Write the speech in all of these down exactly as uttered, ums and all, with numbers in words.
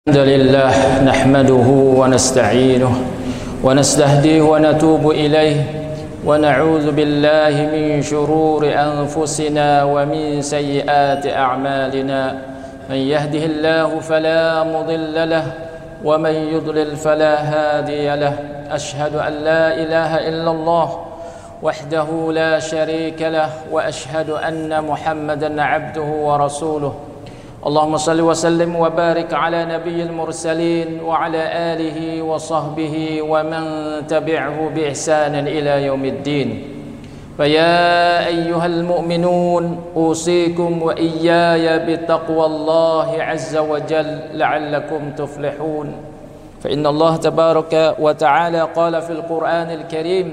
الحمد لله نحمده ونستعينه ونستهديه ونتوب إليه ونعوذ بالله من شرور أنفسنا ومن سيئات أعمالنا من يهده الله فلا مضل له ومن يضلل فلا هادي له أشهد أن لا إله إلا الله وحده لا شريك له وأشهد أن محمدا عبده ورسوله اللهم صل وسلم وبارك على نبي المرسلين وعلى آله وصحبه ومن تبعه بإحسان إلى يوم الدين فيا أيها المؤمنون أوصيكم وإياي بتقوى الله عز وجل لعلكم تفلحون فإن الله تبارك وتعالى قال في القرآن الكريم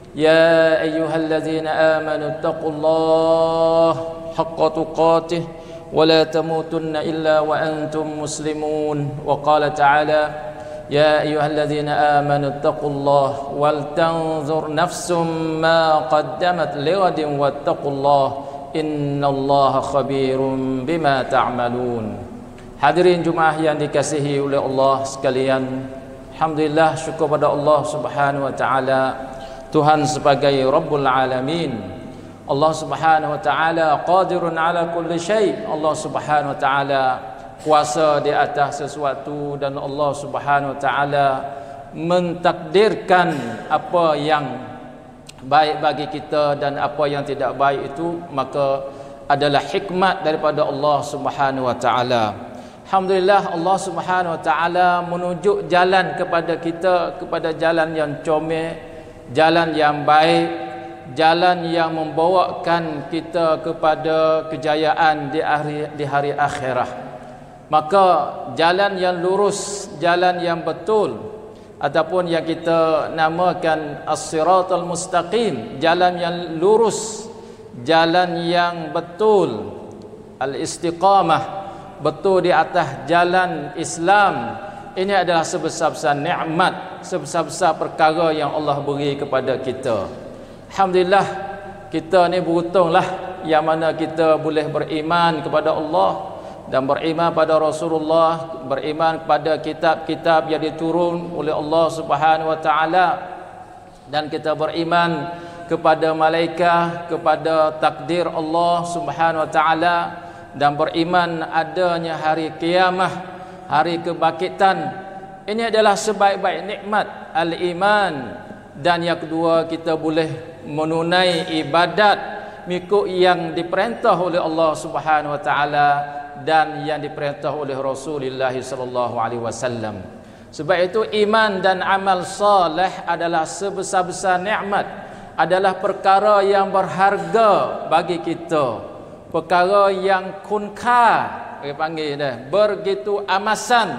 يا أيها الذين آمنوا اتقوا الله حق تقاته ولا تموتن إلا وأنتم مسلمون وقال تعالى يا أيها الذين آمنوا اتقوا الله ولتنظر نفس ما قدمت لغد واتقوا الله إن الله خبير بما تعملون. Hadirin Jumaah yang dikasihi oleh Allah sekalian, alhamdulillah, syukur pada Allah Subhanahu wa taala, Tuhan sebagai Rabbul Alamin. Allah Subhanahu wa taala qadirun ala kulli syai. Allah Subhanahu wa taala kuasa di atas sesuatu, dan Allah Subhanahu wa taala mentakdirkan apa yang baik bagi kita dan apa yang tidak baik itu maka adalah hikmat daripada Allah Subhanahu wa taala. Alhamdulillah, Allah Subhanahu wa taala menunjuk jalan kepada kita, kepada jalan yang comel, jalan yang baik, jalan yang membawakan kita kepada kejayaan di hari di hari akhirah. Maka jalan yang lurus, jalan yang betul, ataupun yang kita namakan as-siratal mustaqim, jalan yang lurus, jalan yang betul, al-istiqamah, betul di atas jalan Islam. Ini adalah sebesar-besar nikmat, sebesar-besar perkara yang Allah beri kepada kita. Alhamdulillah, kita ni beruntunglah yang mana kita boleh beriman kepada Allah dan beriman pada Rasulullah, beriman kepada kitab-kitab yang diturun oleh Allah Subhanahu wa taala, dan kita beriman kepada malaikat, kepada takdir Allah Subhanahu wa taala, dan beriman adanya hari kiamah, hari kebangkitan. Ini adalah sebaik-baik nikmat al-iman. Dan yang kedua, kita boleh menunai ibadat mengikut yang diperintah oleh Allah Subhanahu wa taala dan yang diperintah oleh Rasulullah sallallahu alaihi wasallam. Sebab itu iman dan amal soleh adalah sebesar-besar nikmat, adalah perkara yang berharga bagi kita, perkara yang kunka, dia panggil dah, begitu amasan,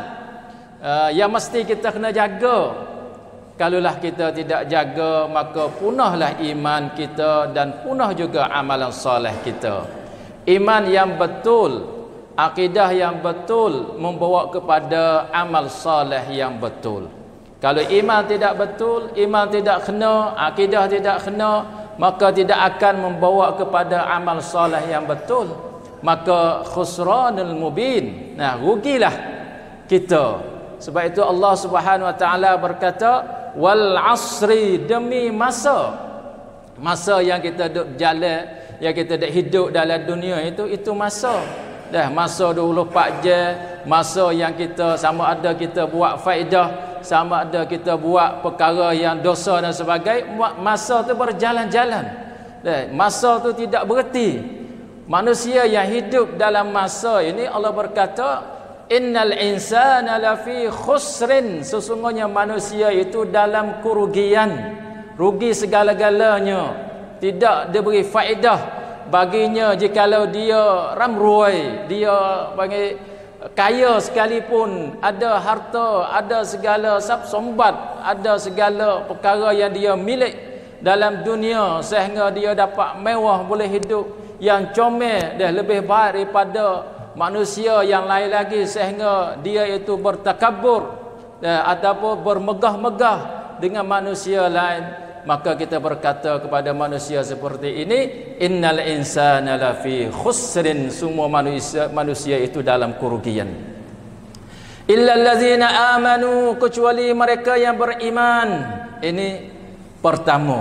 uh, yang mesti kita kena jaga. Kalaulah kita tidak jaga, maka punahlah iman kita dan punah juga amalan soleh kita. Iman yang betul, akidah yang betul membawa kepada amal soleh yang betul. Kalau iman tidak betul, iman tidak kena, akidah tidak kena, maka tidak akan membawa kepada amal soleh yang betul. Maka khusranul mubin. Nah, rugilah kita. Sebab itu Allah Subhanahu wa taala berkata, wal asri, demi masa, masa yang kita duduk berjalan, yang kita duduk hidup dalam dunia itu, itu masa dah, masa dua puluh empat jam, masa yang kita sama ada kita buat faedah, sama ada kita buat perkara yang dosa dan sebagainya. Masa tu berjalan-jalan dah, masa tu tidak berhenti. Manusia yang hidup dalam masa ini, Allah berkata, innal insana lafi khusrin, sesungguhnya manusia itu dalam kerugian, rugi segala-galanya, tidak diberi faedah baginya jikalau dia ramrui, dia panggil kaya sekalipun, ada harta, ada segala sumbat, ada segala perkara yang dia milik dalam dunia, sehingga dia dapat mewah, boleh hidup yang comel, dah lebih baik daripada manusia yang lain lagi, sehingga dia itu bertakabur eh, ataupun bermegah-megah dengan manusia lain. Maka kita berkata kepada manusia seperti ini, innal insana lafi khusrin, semua manusia manusia itu dalam kerugian. Illal ladzina amanu, kecuali mereka yang beriman. Ini pertama.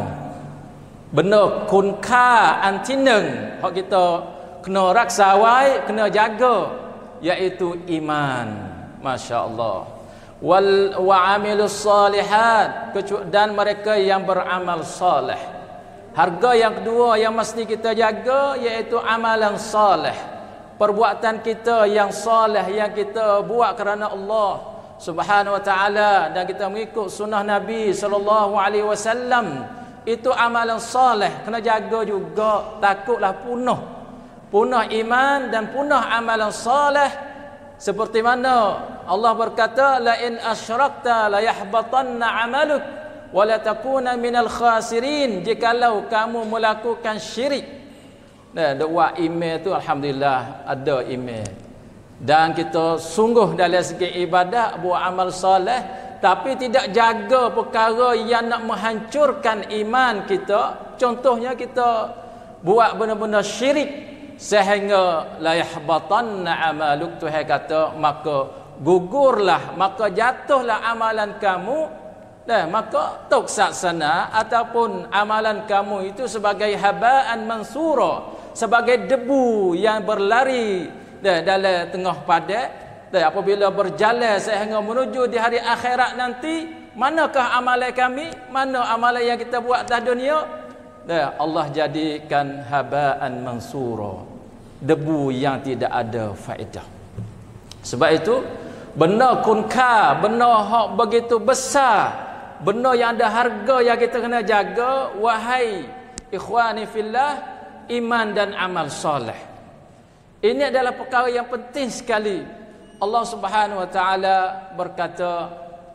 Benda kunka antineng hak kita kena raksa wai, kena jaga, iaitu iman. Masya-Allah. Wal wa amilus salihat, dan mereka yang beramal saleh. Harga yang kedua yang mesti kita jaga iaitu amalan saleh. Perbuatan kita yang saleh yang kita buat kerana Allah Subhanahu wa taala, dan kita mengikut sunnah Nabi sallallahu alaihi wasallam, itu amalan saleh kena jaga juga. Takutlah punah punah iman dan punah amalan saleh, seperti mana Allah berkata, la in asyrakta la yahbatanna amaluk wa la takuna minal khasirin. Jikalau kamu melakukan syirik. Nah, doa email tu alhamdulillah ada email. Dan kita sungguh dalam segi ibadat buat amal soleh, tapi tidak jaga perkara yang nak menghancurkan iman kita. Contohnya kita buat benda-benda syirik sehingga la yahbatanna amaluk, Tuhan kata maka gugurlah, maka jatuhlah amalan kamu. Nah, maka tok saksana ataupun amalan kamu itu sebagai habaan mansura, sebagai debu yang berlari dah, dalam tengah padat. Dah, apabila berjalan sehingga menuju di hari akhirat nanti, manakah amalan kami? Mana amalan yang kita buat di dunia? Dah, Allah jadikan habaan mansura, debu yang tidak ada faedah. Sebab itu benda kunka, benda hak begitu besar, benda yang ada harga yang kita kena jaga. Wahai ikhwani fillah, iman dan amal soleh ini adalah perkara yang penting sekali. Allah Subhanahu wa taala berkata,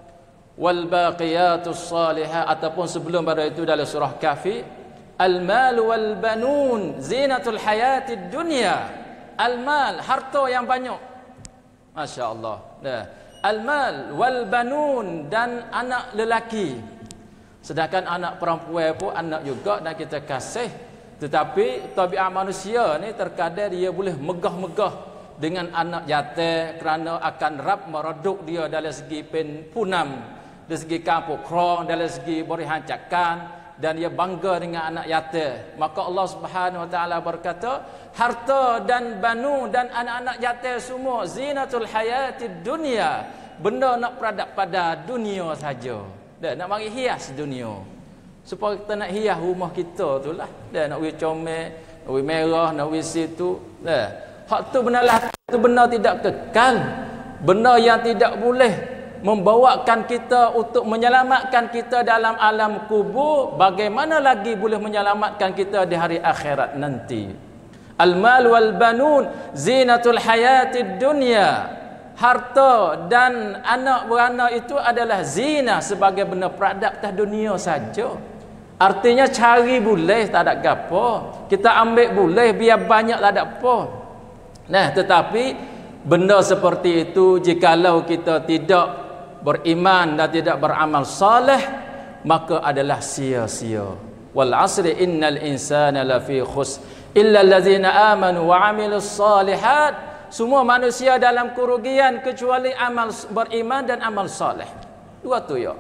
wal baqiyatus salihah, ataupun sebelum pada itu dalam surah Kahfi, al mal wal banun zinatul hayatid dunya. Al mal, harta yang banyak. Masya-Allah. Nah, al mal wal banun, dan anak lelaki. Sedangkan anak perempuan pun anak juga dan kita kasih. Tetapi tabiat manusia ni terkadang dia boleh megah-megah dengan anak jatuh kerana akan rap mereduk dia dalam segi punam, dari segi kampung krong, dari segi berihancakan, dan dia bangga dengan anak jatuh. Maka Allah Subhanahu wa taala berkata, harta dan banu dan anak-anak jatuh semua zinatul hayatid dunia, benda nak peradak pada dunia saja. Dah nak mari hias dunia. Supaya kita nak hias rumah kita tu lah. Dah nak wis comel, nak wis merah, nak wis situ. Dah. Hak tu benalah tu benda tidak kekal. Benda yang tidak boleh membawakan kita untuk menyelamatkan kita dalam alam kubur, bagaimana lagi boleh menyelamatkan kita di hari akhirat nanti. Al-mal wal banun zinatul hayatid dunya. Harta dan anak beranak itu adalah zina, sebagai benda peradak atas dunia saja. Artinya cari boleh, tak ada gapo. Kita ambil boleh, biar banyak tak ada apa. Nah, tetapi benda seperti itu jikalau kita tidak beriman dan tidak beramal saleh, maka adalah sia-sia. Wal asri innal insana lafi khusr illa allazina amanu wa amilus salihat. Semua manusia dalam kerugian kecuali amal beriman dan amal saleh. Dua tu ya.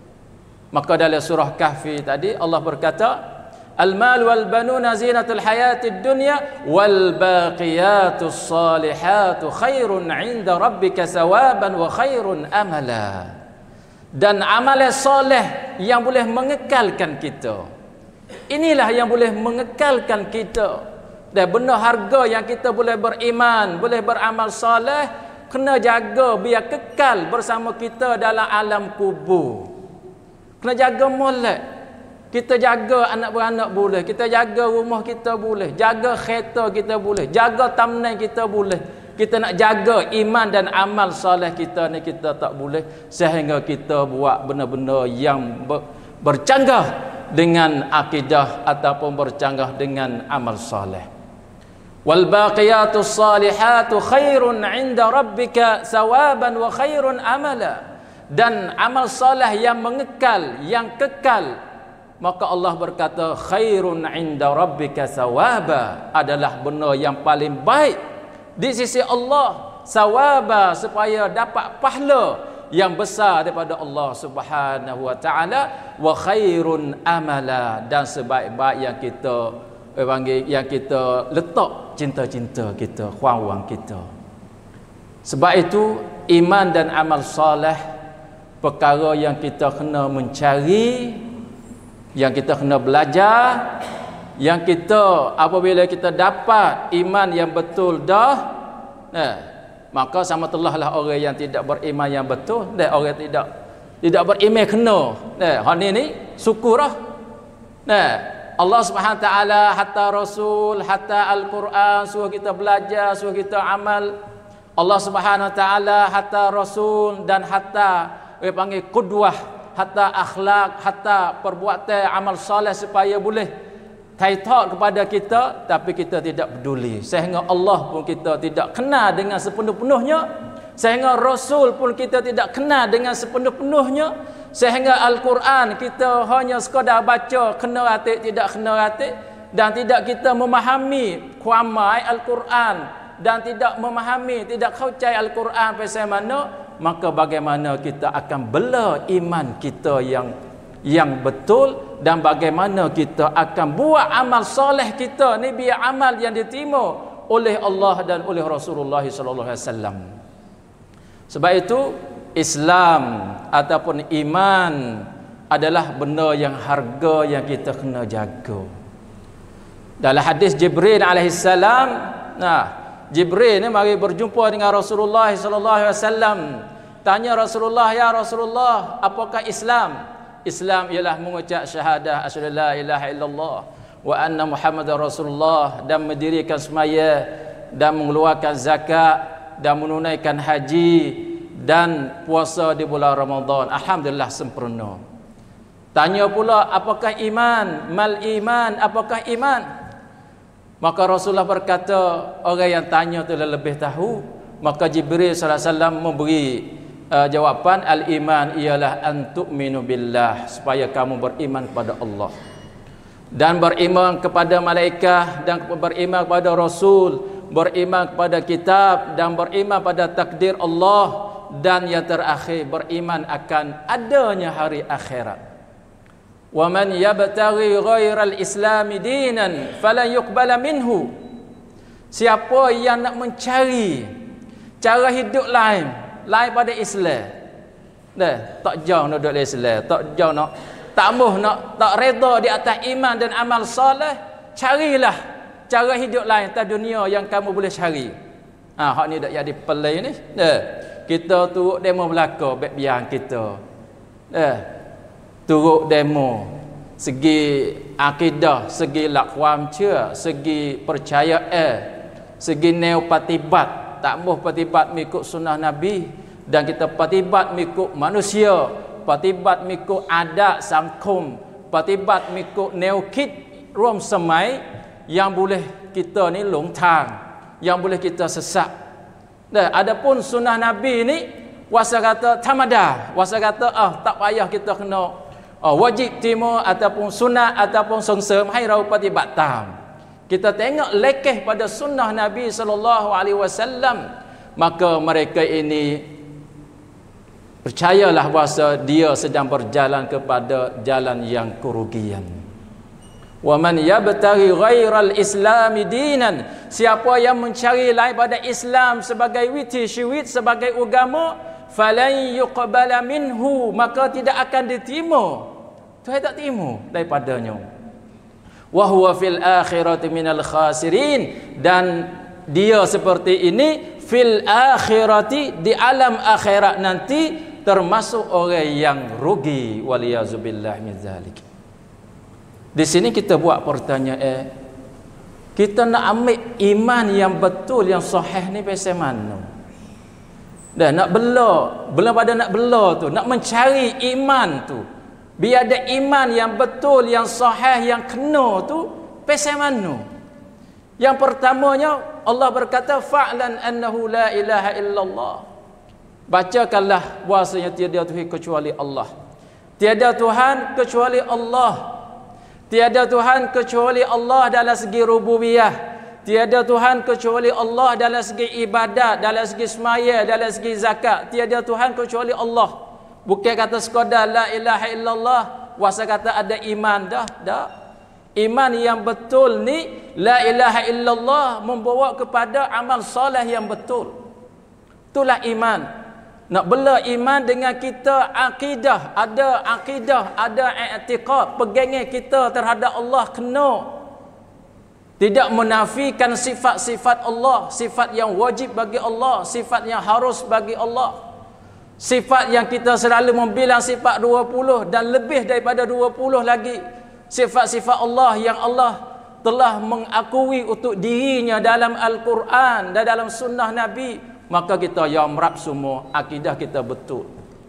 Maka dalam surah Kahfi tadi Allah berkata, al-mal wal banuna zinatul hayatid dunya wal baqiyatus salihatu khairun 'inda rabbika sawaban wa khairun amala. Dan amalan soleh yang boleh mengekalkan kita. Inilah yang boleh mengekalkan kita. Dan benda harga yang kita boleh beriman, boleh beramal soleh, kena jaga biar kekal bersama kita dalam alam kubur. Kena jaga molek. Kita jaga anak beranak boleh, kita jaga rumah kita boleh, jaga kereta kita boleh, jaga tamnai kita boleh. Kita nak jaga iman dan amal soleh kita ni kita tak boleh, sehingga kita buat benda-benda yang ber, bercanggah dengan akidah ataupun bercanggah dengan amal soleh. Wal baqiyatus salihatu khairun 'inda rabbika sawaban wa khairun amala. Dan amal soleh yang mengekal, yang kekal, maka Allah berkata khairun 'inda rabbika sawaba, adalah benda yang paling baik di sisi Allah sawaba, supaya dapat pahala yang besar daripada Allah Subhanahu wa taala, wa khairun amala, dan sebaik-baik yang kita eh, panggil yang kita letak cinta-cinta kita, huang-huang kita. Sebab itu iman dan amal soleh perkara yang kita kena mencari, yang kita kena belajar, yang kita apabila kita dapat iman yang betul dah, nah, maka sama telah lah orang yang tidak beriman yang betul dan orang yang tidak tidak beriman kena. Nah, hal ni syukurlah. Nah, Allah Subhanahu wa taala hatta Rasul, hatta Al-Quran suruh kita belajar, suruh kita amal. Allah Subhanahu wa taala hatta Rasul dan hatta dia panggil qudwah, hatta akhlak, hatta perbuatan amal soleh supaya boleh kaitan kepada kita, tapi kita tidak peduli. Sehingga Allah pun kita tidak kenal dengan sepenuh-penuhnya, sehingga Rasul pun kita tidak kenal dengan sepenuh-penuhnya, sehingga Al-Quran kita hanya sekadar baca, kena ratik, tidak kena ratik, dan tidak kita memahami kuamai Al-Quran, dan tidak memahami, tidak kaucai Al-Quran pasal mana, maka bagaimana kita akan bela iman kita yang yang betul, dan bagaimana kita akan buat amal soleh kita ni biar amal yang diterima oleh Allah dan oleh Rasulullah sallallahu alaihi wasallam. Sebab itu Islam ataupun iman adalah benda yang harga yang kita kena jaga. Dalam hadis Jibril alaihi salam, nah, Jibril ni mari berjumpa dengan Rasulullah sallallahu alaihi wasallam. Tanya Rasulullah, ya Rasulullah, apakah Islam? Islam ialah mengucap syahadah asyhadu la ilaha illallah wa anna Muhammadar Rasulullah, dan mendirikan semaya, dan mengeluarkan zakat, dan menunaikan haji, dan puasa di bulan Ramadan. Alhamdulillah sempurna. Tanya pula apakah iman? Mal iman, apakah iman? Maka Rasulullah berkata, orang yang tanya tu lebih tahu. Maka Jibril sallallahu alaihi wasallam memberi Uh, jawapan, al-iman ialah antu'minu billah, supaya kamu beriman kepada Allah dan beriman kepada malaikat, dan beriman kepada Rasul, beriman kepada kitab, dan beriman pada takdir Allah, dan yang terakhir beriman akan adanya hari akhirat. Wa man yabtaghi ghairal islami dinan falan yuqbala minhu. Siapa yang nak mencari cara hidup lain lain pada Islam, dah tak jauh nak duduk Islam, tak jauh nak tak muh nak tak redha di atas iman dan amal soleh, carilah cara hidup lain atas dunia yang kamu boleh cari. Ha, hak ni dak jadi pelai ni. Dah kita turut demo belaka bab biang kita. Dah turut demo segi akidah, segi lakwam cia, segi percayaan, segi neo patibat, tak mahu patibat mengikut sunnah Nabi, dan kita patibat mengikut manusia, patibat mengikut adat sangkum, patibat mengikut neokit rom semai yang boleh kita ni long tang, yang boleh kita sesat. Dah adapun sunnah Nabi ni wasa kata tamada, wasa kata ah tak payah kita kena ah, wajib timur ataupun sunat ataupun songsem hai rau patibat tam. Kita tengok lekeh pada sunnah Nabi sallallahu alaihi wasallam, maka mereka ini percayalah bahawa dia sedang berjalan kepada jalan yang kerugian. Wa man yabtaghi ghairal islami dinan, siapa yang mencari lain pada Islam sebagai witi syuwit, sebagai agama, falan yuqbala minhu, maka tidak akan diterima. Tuhan tak terima daripadanya. Wa huwa fil akhirati minal khasirin, dan dia seperti ini fil akhirati, di alam akhirat nanti termasuk orang yang rugi, waliyazubillah min zalik. Di sini kita buat pertanyaan, kita nak ambil iman yang betul yang sahih ni pasal mana? Dah nak bela, belum pada nak bela tu, nak mencari iman tu, biar ada iman yang betul, yang sahih, yang kena tu pasal mana? Yang pertamanya Allah berkata fa'lan annahu la ilaha illallah. Bacakanlah bahasanya tiada Tuhan kecuali Allah. Tiada Tuhan kecuali Allah. Tiada Tuhan kecuali Allah dalam segi rububiyah. tiada Tuhan kecuali Allah dalam segi ibadat, dalam segi semaya, dalam segi zakat. Tiada Tuhan kecuali Allah. Bukan kata sekadar la ilaha illallah, wasa kata ada iman dah, dah. Iman yang betul ni la ilaha illallah membawa kepada amal soleh yang betul. Itulah iman. Nak bela iman dengan kita akidah, ada akidah, ada i'tiqad, pegangan kita terhadap Allah kena. Tidak menafikan sifat-sifat Allah, sifat yang wajib bagi Allah, sifat yang harus bagi Allah. Sifat yang kita selalu membilang sifat dua puluh dan lebih daripada dua puluh lagi. Sifat-sifat Allah yang Allah telah mengakui untuk dirinya dalam Al-Quran dan dalam sunnah Nabi. Maka kita ya merap semua, akidah kita betul.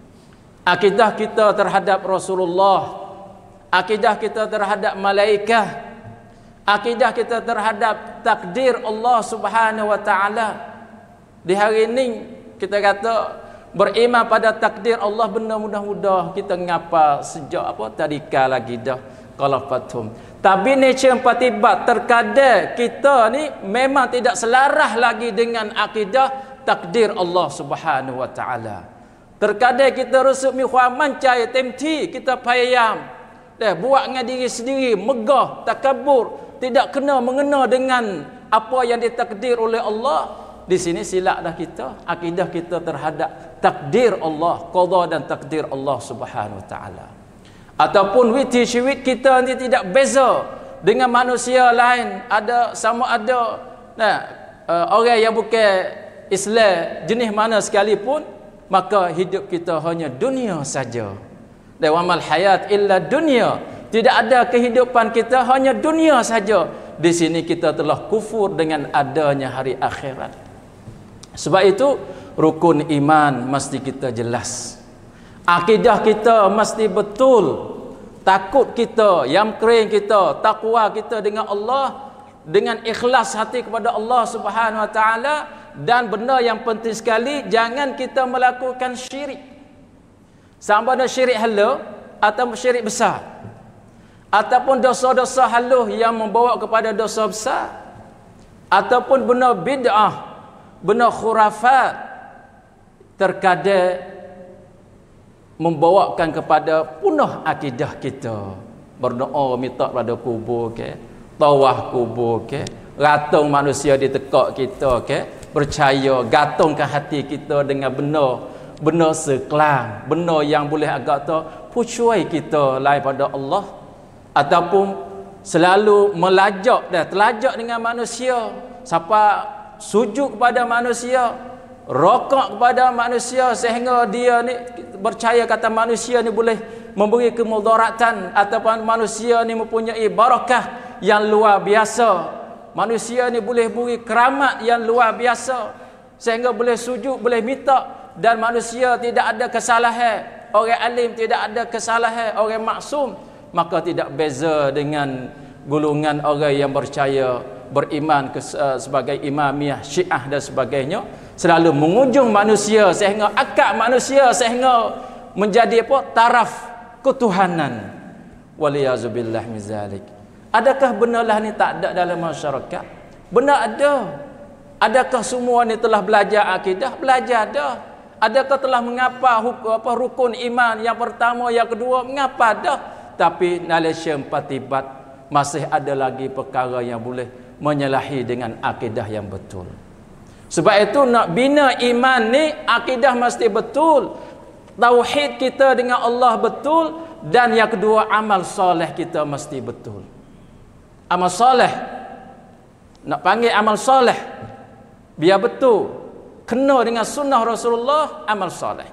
Akidah kita terhadap Rasulullah, akidah kita terhadap malaikat, akidah kita terhadap takdir Allah Subhanahu wa taala. Di hari ini kita kata beriman pada takdir Allah benar mudah-mudah kita ngapa sejak apa tadika lagi dah kalau fatum. Tapi nature patibat terkadang kita ni memang tidak selarah lagi dengan akidah takdir Allah Subhanahu wa taala. Terkadang kita rusuk mi khuaman cai temti kita payam dah buat dengan diri sendiri, megah, takabur, tidak kena mengena dengan apa yang ditakdir oleh Allah. Di sini silap dah kita, akidah kita terhadap takdir Allah, qada dan takdir Allah Subhanahu wa taala. Ataupun witi syawit kita ni tidak beza dengan manusia lain, ada sama ada nah uh, orang yang bukan Islam jenis mana sekalipun, maka hidup kita hanya dunia saja. Dan wamal hayat illa dunia, tidak ada kehidupan kita hanya dunia saja. Di sini kita telah kufur dengan adanya hari akhirat. Sebab itu rukun iman mesti kita jelas, akidah kita mesti betul, takut kita, yamkring kita, takwa kita dengan Allah, dengan ikhlas hati kepada Allah Subhanahu wa taala. Dan benda yang penting sekali, jangan kita melakukan syirik, sama ada syirik halus atau syirik besar, ataupun dosa-dosa halus yang membawa kepada dosa besar, ataupun benda bid'ah, benda khurafat, terkadang membawakan kepada punah akidah kita. Berdoa minta pada kubur ke, tawaf kubur ke, ratung manusia di tekak kita ke, percaya gatungkan hati kita dengan benda benda seklang, benda yang boleh agak tu pucuai kita lain pada Allah, ataupun selalu melajak dan terlajak dengan manusia, siapa sujud kepada manusia, rokok kepada manusia, sehingga dia ni percaya kata manusia ni boleh memberi kemudaratan, ataupun manusia ni mempunyai barakah yang luar biasa, manusia ni boleh beri keramat yang luar biasa, sehingga boleh sujud, boleh minta. Dan manusia tidak ada kesalahan, orang alim tidak ada kesalahan, orang maksum, maka tidak beza dengan golongan orang yang percaya beriman ke, uh, sebagai imamiyah, syiah dan sebagainya, selalu mengujung manusia sehingga akak manusia sehingga menjadi apa? Taraf ketuhanan. Waliyazubillah min zalik. Adakah benalah ni tak ada dalam masyarakat? Benar ada. Adakah semua ni telah belajar akidah? Belajar dah. Adakah telah mengapa hukum, apa, rukun iman yang pertama, yang kedua? Mengapa dah? Tapi Malaysia empatibat masih ada lagi perkara yang boleh menyalahi dengan akidah yang betul. Sebab itu nak bina iman ni, akidah mesti betul, tauhid kita dengan Allah betul, dan yang kedua amal soleh kita mesti betul. Amal soleh, nak panggil amal soleh biar betul, kena dengan sunnah Rasulullah, amal soleh.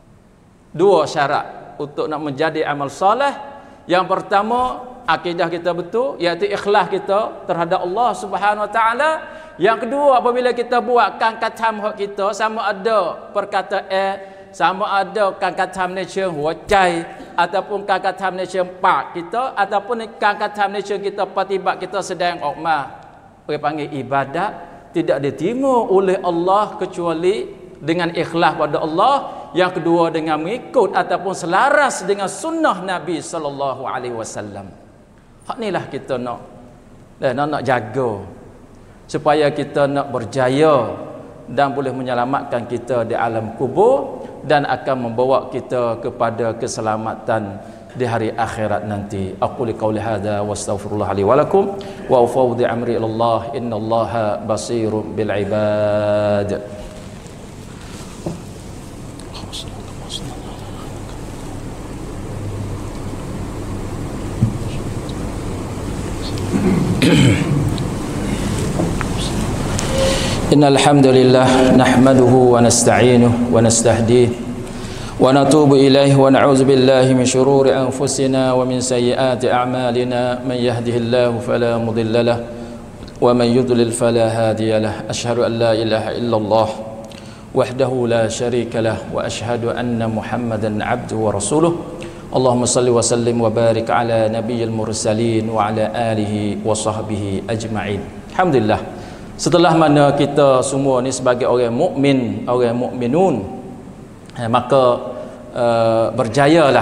Dua syarat untuk nak menjadi amal soleh. Yang pertama, akidah kita betul, iaitu ikhlas kita terhadap Allah Subhanahu wa taala. Yang kedua, apabila kita buat kan katam hak kita, sama ada perkataan, sama ada kan katam ni chen huacai, ataupun kan katam ni chen pak kita, ataupun kan katam ni chen kita patibat kita sedang okma, orang panggil ibadat, tidak diterima oleh Allah kecuali dengan ikhlas pada Allah. Yang kedua dengan mengikut ataupun selaras dengan sunnah Nabi sallallahu alaihi wasallam. Hak inilah kita nak dan nak, nak jaga. supaya kita nak berjaya dan boleh menyelamatkan kita di alam kubur dan akan membawa kita kepada keselamatan di hari akhirat nanti. Aku liqauli hadza wa astaghfirullah li wa lakum wa ufawwidu amri ila Allah innallaha basirun bil ibad. Innal hamdalillah nahmaduhu wa nasta'inuhu wa nastahdihi wa natubu ilaihi wa na'udzu billahi min shururi anfusina wa min sayyiati a'malina man yahdihillahu fala mudilla lahu wa man yudlil fala hadiya lahu. Asyhadu an la ilaha illallah wahdahu la syarika lahu wa asyhadu anna Muhammadan 'abduhu wa rasuluh. Allahumma salli wa sallim wa barik ala nabiyyil mursalin wa ala alihi wa sahbihi ajma'in. Alhamdulillah, setelah mana kita semua ni sebagai orang mukmin, orang mukminun, eh, maka uh, berjayalah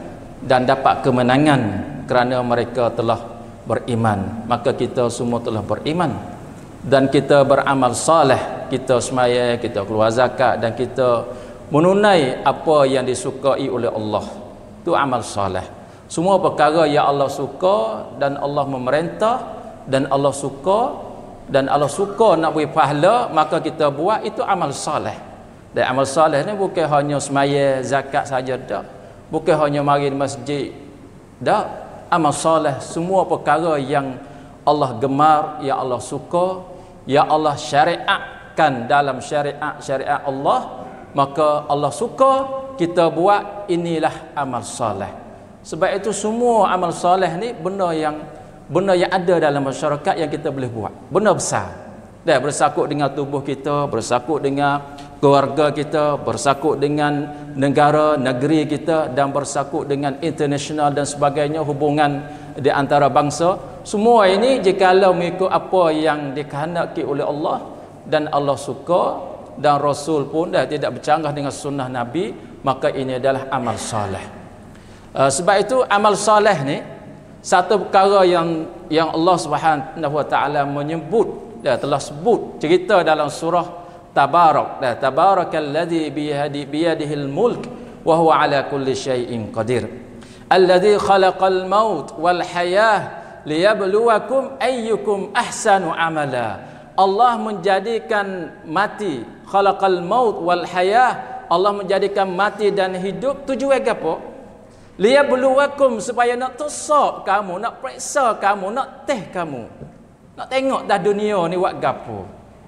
dan dapat kemenangan kerana mereka telah beriman. Maka kita semua telah beriman dan kita beramal saleh, kita semaya, kita keluar zakat dan kita menunai apa yang disukai oleh Allah. Itu amal saleh. Semua perkara yang Allah suka dan Allah memerintah dan Allah suka dan Allah suka nak beri pahala, maka kita buat, itu amal soleh. Dan amal soleh ni bukan hanya semaya zakat saja dak, bukan hanya mari di masjid dak. Amal soleh semua perkara yang Allah gemar, yang Allah suka, yang Allah syariatkan dalam syariat-syariat Allah, maka Allah suka kita buat, inilah amal soleh. Sebab itu semua amal soleh ni benda yang benda yang ada dalam masyarakat yang kita boleh buat, benda besar. Dan bersangkut dengan tubuh kita, bersangkut dengan keluarga kita, bersangkut dengan negara, negeri kita, dan bersangkut dengan international dan sebagainya, hubungan di antara bangsa. Semua ini jikalau mengikut apa yang dikehendaki oleh Allah dan Allah suka dan Rasul pun dah tidak bercanggah dengan sunnah Nabi, maka ini adalah amal soleh. Uh, sebab itu amal soleh ni satu perkara yang yang Allah Subhanahu wa taala menyebut, dia telah sebut cerita dalam surah Tabarak. Dah, tabarakalladzi biyadi biyadihil mulk wa huwa ala kulli syai'in qadir. Alladzi khalaqal maut wal hayah liyabluwakum ayyukum ahsanu amala. Allah menjadikan mati, khalaqal maut wal hayah. Allah menjadikan mati dan hidup tujuan apa? Liyabluwakum, supaya nak tusuk kamu, nak periksa kamu, nak teh kamu, nak tengok dah dunia ni buat gapo.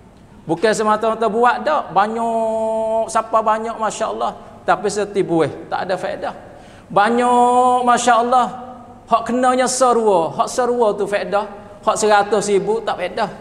Bukan semata-mata buat dak, banyak siapa banyak masya-Allah, tapi seti buih tak ada faedah. Banyak masya-Allah, hak kenanya serua, hak serua tu faedah, hak seratus ribu tak faedah.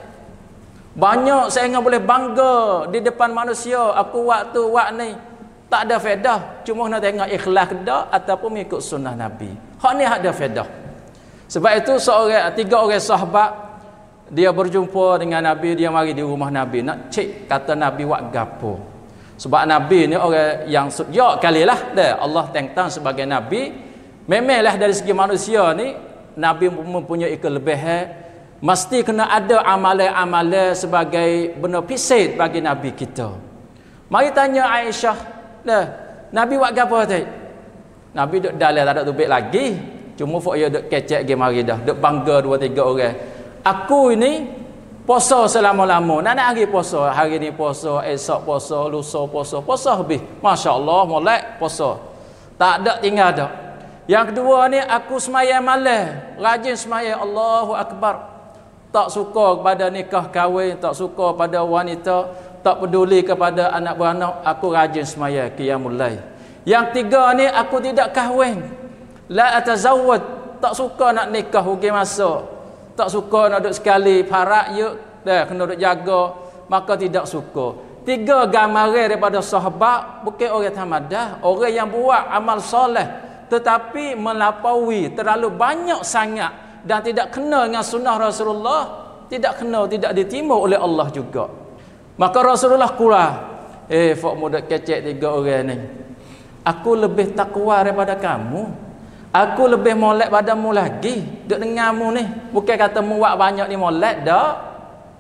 Banyak saya ingat boleh bangga di depan manusia, aku buat tu buat ni, tak ada faedah. Cuma nak tengok ikhlas dak ataupun mengikut sunnah Nabi. Hak ni ada faedah. Sebab itu seorang tiga orang sahabat dia berjumpa dengan Nabi, dia mari di rumah Nabi nak cek kata Nabi buat gapo. Sebab Nabi ni orang yang ya kalilah dah Allah tentang sebagai Nabi. Memanglah dari segi manusia ni Nabi mempunyai kelebihan, mesti kena ada amalan-amalan sebagai benda pisit bagi Nabi kita. Mari tanya Aisyah, dah, Nabi buat apa tadi? Nabi duk dalam tak ada tubik lagi. Cuma fok dia duk kecek ge mari dah. Duk bangga dua tiga orang. Aku ini puasa selama-lama. Nak nak hari puasa. Hari ni puasa, esok puasa, lusa puasa. Puasa habis. Masya-Allah, molek puasa. Tak ada tinggal dah. Yang kedua ni aku sembahyang malam. Rajin sembahyang, Allahu Akbar. Tak suka kepada nikah kahwin, tak suka pada wanita, tak peduli kepada anak beranak, aku rajin semaya qiyamul lail. Yang tiga ni aku tidak kahwin, la atazawwad, tak suka nak nikah hujung masa, tak suka nak duduk sekali parak ye dah kena duduk jaga, maka tidak suka. Tiga gambaran daripada sahabat, bukan orang tamadah, orang yang buat amal soleh tetapi melampaui terlalu banyak sangat dan tidak kena dengan sunnah Rasulullah, tidak kena, tidak diterima oleh Allah juga. Maka Rasulullah kurang, eh fok muda kecek tiga orang ni, aku lebih takwa daripada kamu, aku lebih molek padamu lagi duk denganmu ni. Bukan kata mu buat banyak ni molek dak,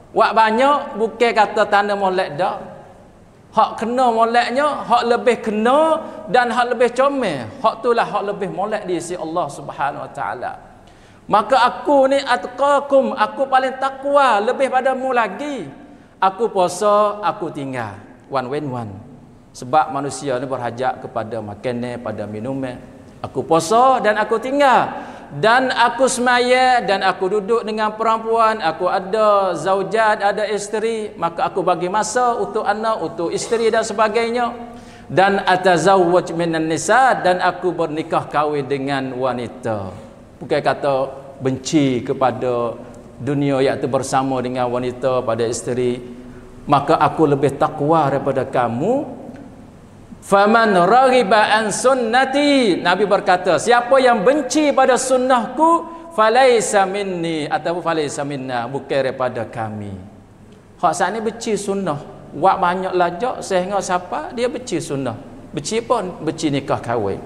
Wak banyak bukan kata tanda molek dah. Hak kena moleknya, hak lebih kena dan hak lebih comel. Hak itulah hak lebih molek di sisi Allah Subhanahu Wa Taala. Maka aku ni atqakum, aku paling takwa lebih padamu lagi. Aku puasa, aku tinggal. One when one. Sebab manusia ni berhajat kepada makanan, pada minumnya. Aku puasa dan aku tinggal. Dan aku semaya dan aku duduk dengan perempuan, aku ada zaujat, ada isteri, maka aku bagi masa untuk anak, untuk isteri dan sebagainya. Dan atazawwaj minan nisa, dan aku bernikah kahwin dengan wanita. Bukan kata benci kepada dunia iaitu bersama dengan wanita pada isteri. Maka aku lebih takwa daripada kamu. Faman raghiba an sunnati, Nabi berkata, siapa yang benci pada sunnahku, falaisa minni, ataupun falaisa minna, bukan daripada kami. Hak saat ni benci sunnah, wak banyak lajak sehingga siapa dia benci sunnah. Benci pun benci nikah kahwin.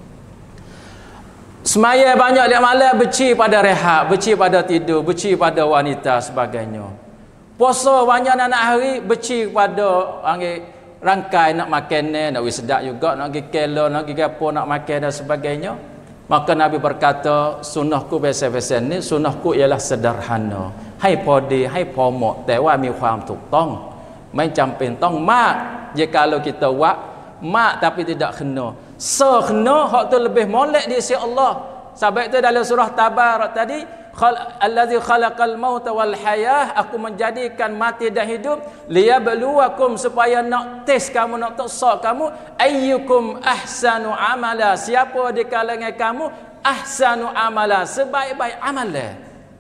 Semaya banyak dia malam, benci pada rehat, benci pada tidur, benci pada wanita sebagainya. Puasa banyak anak hari, benci pada angin rangkai nak makan ni, nak wis sedap juga, nak pergi kela, nak pergi apa, nak makan dan sebagainya. Maka Nabi berkata, sunnahku biasa-biasa ni, sunnahku ialah sederhana. Hai podi, hai pomok, แต่ว่ามีความถูกต้อง ไม่จำเป็นต้องมาก jikalau kita buat mak tapi tidak kena. So kena, hak tu lebih molek di sisi Allah. Sebab itu dalam surah Tabarak tadi, allazi khalaqal mauta wal hayah, aku menjadikan mati dan hidup liyabluwakum, supaya nak tes kamu, nak teksa kamu, ayyukum ahsanu amala, siapa di kalangan kamu ahsanu amala, sebaik-baik amalan.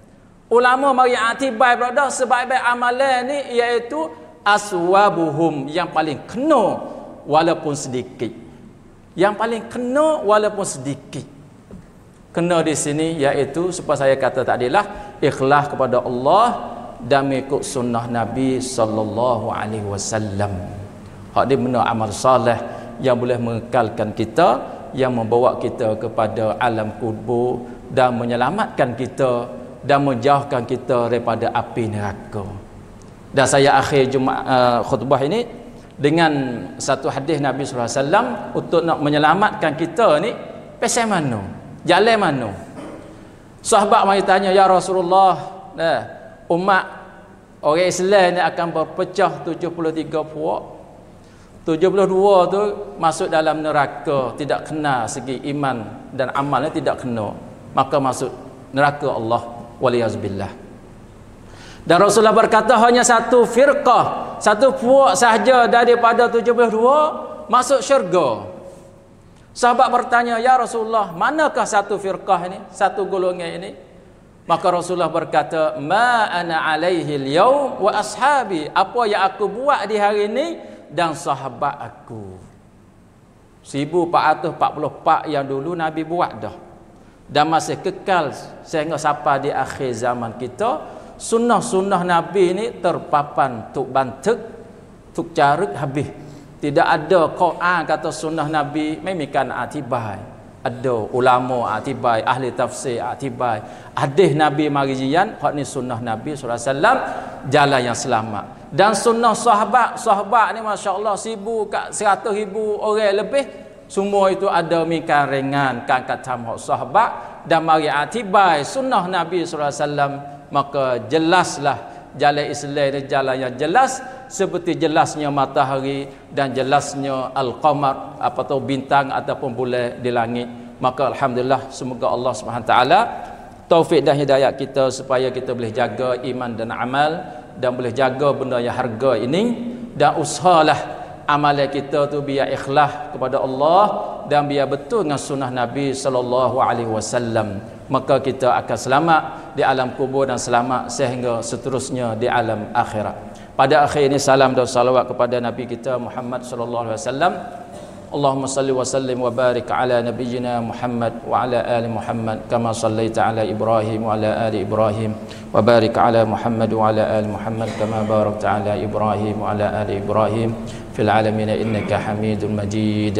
Ulama mari atibai berada sebaik-baik amalan ni iaitu aswabuhum, yang paling kena walaupun sedikit. Yang paling kena walaupun sedikit. Kena di sini iaitu supaya saya kata tadilah ikhlas kepada Allah dan mengikut sunnah Nabi sallallahu alaihi wasallam. Hak dia benda amal soleh yang boleh mengekalkan kita, yang membawa kita kepada alam kubur dan menyelamatkan kita dan menjauhkan kita daripada api neraka. Dan saya akhir Jumaat uh, khutbah ini dengan satu hadis Nabi sallallahu alaihi wasallam untuk nak menyelamatkan kita ni, pasal mana? Jalan mana? Sahabat mari tanya, ya Rasulullah, nah, umat orang Islam ni akan berpecah tujuh puluh tiga puak. tujuh puluh dua tu masuk dalam neraka, tidak kena segi iman dan amalnya tidak kena, maka masuk neraka Allah waliyazbillah. Dan Rasulullah berkata hanya satu firqah, satu puak sahaja daripada tujuh puluh dua masuk syurga. Sahabat bertanya, ya Rasulullah, manakah satu firqah ini, satu golongan ini? Maka Rasulullah berkata, ma ana alaihi al-yawm wa ashabi, apa yang aku buat di hari ini dan sahabat aku. seribu empat ratus empat puluh empat yang dulu Nabi buat dah, dan masih kekal sehingga sampai di akhir zaman kita. Sunnah-sunnah Nabi ini terpapan tuk bantek, tuk carut habis. Tidak ada Quran kata sunnah Nabi memikan atibai. Ada ulama atibai, ahli tafsir atibai. Hadis Nabi marijian, hak ni sunnah Nabi sallallahu alaihi wasallam, jalan yang selamat. Dan sunnah sahabat, sahabat ni masya-Allah seribu kat seratus ribu orang lebih, semua itu ada mikan ringan kan katam hak sahabat dan mari atibai sunnah Nabi sallallahu alaihi wasallam, maka jelaslah jalan Islam ni jalan yang jelas, seperti jelasnya matahari dan jelasnya al-qamar, apa tu bintang ataupun bulan di langit. Maka alhamdulillah, semoga Allah Subhanahu taala taufik dan hidayah kita supaya kita boleh jaga iman dan amal dan boleh jaga benda yang harga ini, dan usahalah amalan kita tu biar ikhlas kepada Allah dan biar betul dengan sunnah Nabi sallallahu alaihi wasallam. Maka kita akan selamat di alam kubur dan selamat sehingga seterusnya di alam akhirat. Pada akhir ini salam dan salawat kepada Nabi kita Muhammad sallallahu alaihi wasallam. Allahumma salli wa sallim wa barik ala nabiyyina Muhammad wa ala ali Muhammad kama sallaita ala Ibrahim wa ala ali Ibrahim, wa barik ala Muhammad wa ala ali Muhammad kama barakta ala Ibrahim wa ala ali Ibrahim fil alamin innaka Hamidum Majid.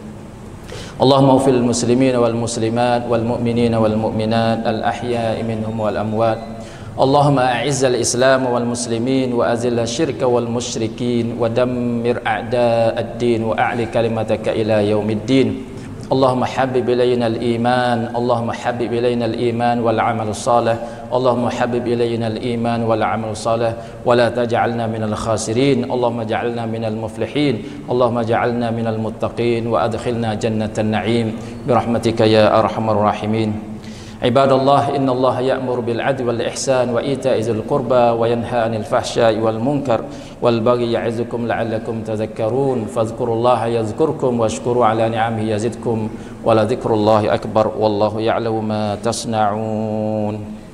Allahumma ighfir lil muslimin wal muslimat wal mu'minin wal mu'minat al ahya'i minhum wal amwat اللهم أعز الإسلام والمسلمين وأذل الشرك والمشركين ودمر أعداء الدين وأعلي كلمتك إلى يوم الدين. اللهم حبب إلينا الإيمان اللهم حبب إلينا الإيمان والعمل الصالح اللهم حبب إلينا الإيمان والعمل الصالح ولا تجعلنا من الخاسرين. اللهم اجعلنا من المفلحين اللهم اجعلنا من المتقين وأدخلنا جنة النعيم برحمتك يا أرحم الراحمين. عباد الله، إن الله يأمر بالعدل والإحسان وإيتاء ذي القربى وينهى عن الفحشاء والمنكر والبغي يعظكم لعلكم تذكرون فاذكروا الله يذكركم واشكروا على نعمه يزدكم ولذكر الله أكبر والله يعلم ما تصنعون.